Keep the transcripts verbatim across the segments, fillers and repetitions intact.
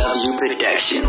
W Production.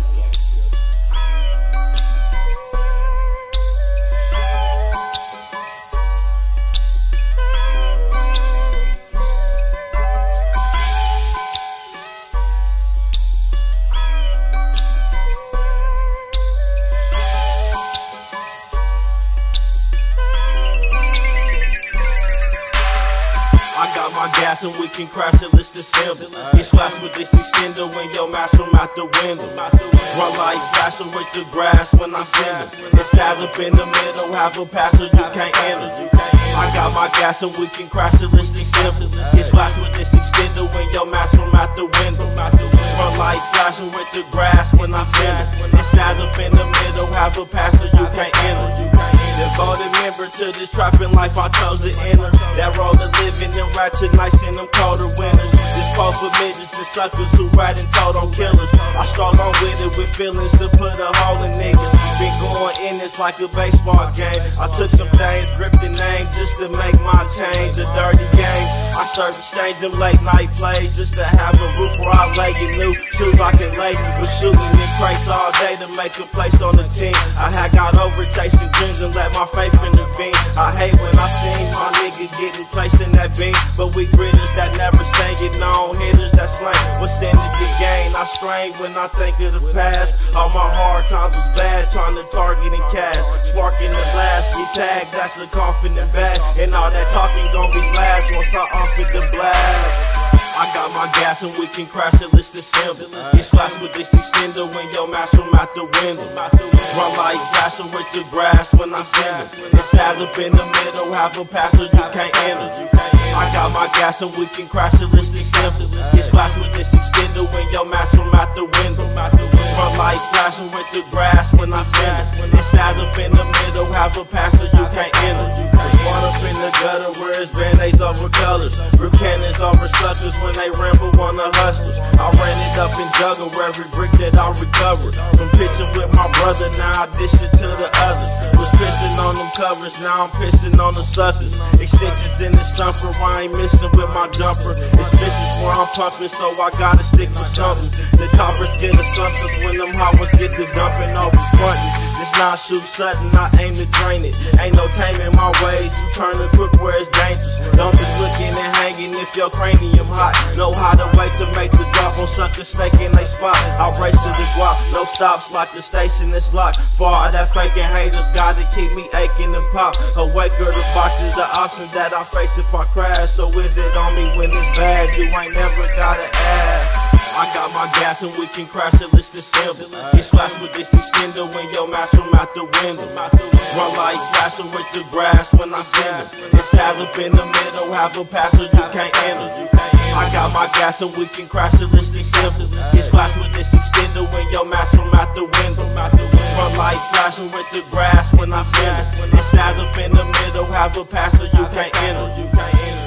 I got my gas and we can crash it, let's disassemble. He slash with this extender when your mask from out the window. Run like flashing with the grass when I send it. It's size up in the middle, have a passer you can't handle. I got my gas and we can crash it, let's disassemble. He slash with this extender when your mask from out the window. Run like flashing with the grass when I send it. It's size up in the middle, have a passer you can't handle. Devoted member to this trapping life, I chose to enter. That road of living in ratchet nights in them colder winters. This post for midgets and suckers who ride and told on killers. I start on with it with feelings to put a hole in niggas. Been going in this like a baseball game. I took some things, gripped the name just to make my change. A dirty game. I serve exchange them late night plays just to have a roof where I lay it new shoes I can lay. Was shooting in crates all day to make a place on the team. I had got over chasing dreams and let my faith intervene. I hate when I see my nigga getting placed in that beam. But we gritters that never say it, known hitters that slang. What's in it to gain? I strain when I think of the past. All my hard times was bad, trying to target and cash. Sparking the blast, get tagged, that's a confident bag. And all that talking gon' be last once I offer the blast. I got my gas and we can crash it, let's disassemble. Get splashed with this extender when your mask from out the window. Run like flashing with the grass when I send it. It's size up in the middle, have a passer you can't handle. I got my gas and we can crash it, let's disassemble. Get splashed with this extender when your mask from out the window. Run like flashing with the grass when I send it. It's size up in the middle, have a passer you can't handle. One up in the gutter where it's band-aids over colors. Rip cannons over suckers when they ramble on the hustlers. I ran it up and juggle every brick that I recovered. From pitching with my brother, now I dish it to the others. Was pissing on them covers, now I'm pissing on the suckers. Extensions in the stumper, I ain't missing with my jumper. It's bitches where I'm pumping, so I gotta stick with something. The coppers get the suckers when them hot ones get the dumping over frontin'. This not shoot sudden, I aim to drain it. Ain't no taming my ways, you turn it quick where it's dangerous. Don't be looking and hanging if your cranium hot. Know how to wait to make the drop on suckers snaking they spot. I race to the guap, no stops like the station is locked. For all that faking haters, gotta keep me aching to pop. Awake or the box is the option that I face if I crash. So is it on me when it's bad? You ain't never gotta ask. I got my gas and we can crash it, let's disassemble. Get splashed with this extender when your mask from out the window. Run like flashing with the grass when I send it. It's size up in the middle, have a passer you can't handle. I got my gas and we can crash it, let's disassemble. Get splashed with this extender when your mask from out the window. Run like flashing with the grass when I send it. It's size up in the middle, have a passer you can't handle.